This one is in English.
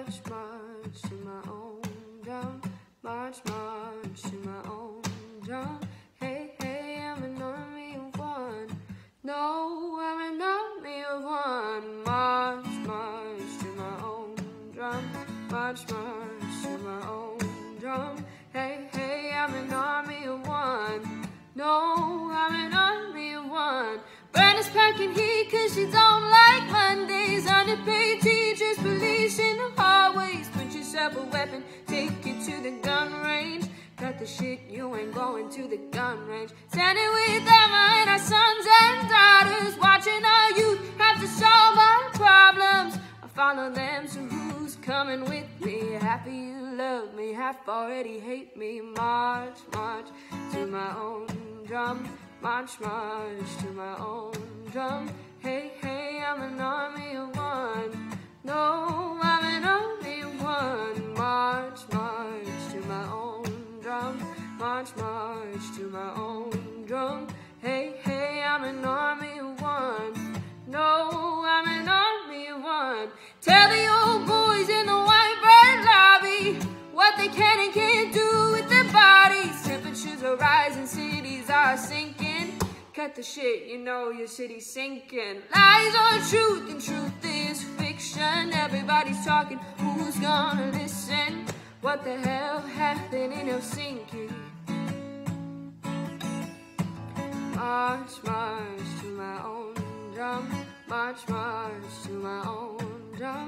March, march to my own drum. March, march to my own drum. Hey, hey, I'm an army of one. No, I'm an army of one. March, march to my own drum. March, march to my own drum. Hey, hey, I'm an army of one. No, I'm an army of one. Brandon's packing heat cause she don't like Mondays. Underpaid teachers, police in the hallways. Put yourself a weapon, take it to the gun range. Cut the shit, you ain't going to the gun range. Standing with Emma and our sons and daughters, watching our youth have to solve our problems. I follow them, so who's coming with me? Half of you love me, half already hate me. March, march to my own drum. March, march to my own drum. Hey, hey, I'm an army of one. No, I'm an army of one. March, march to my own drum. March, march to my own drum. Hey, hey, I'm an army of one. No, I'm an army of one. Tell the old boys in the white bread lobby what they can and can't do with their bodies. Temperatures are rising, cities are sinking. Cut the shit, you know your city's sinking. Lies are truth and truth is fiction. Everybody's talking, who's gonna listen? What the hell happened in Helsinki? March, march to my own drum. March, march to my own drum.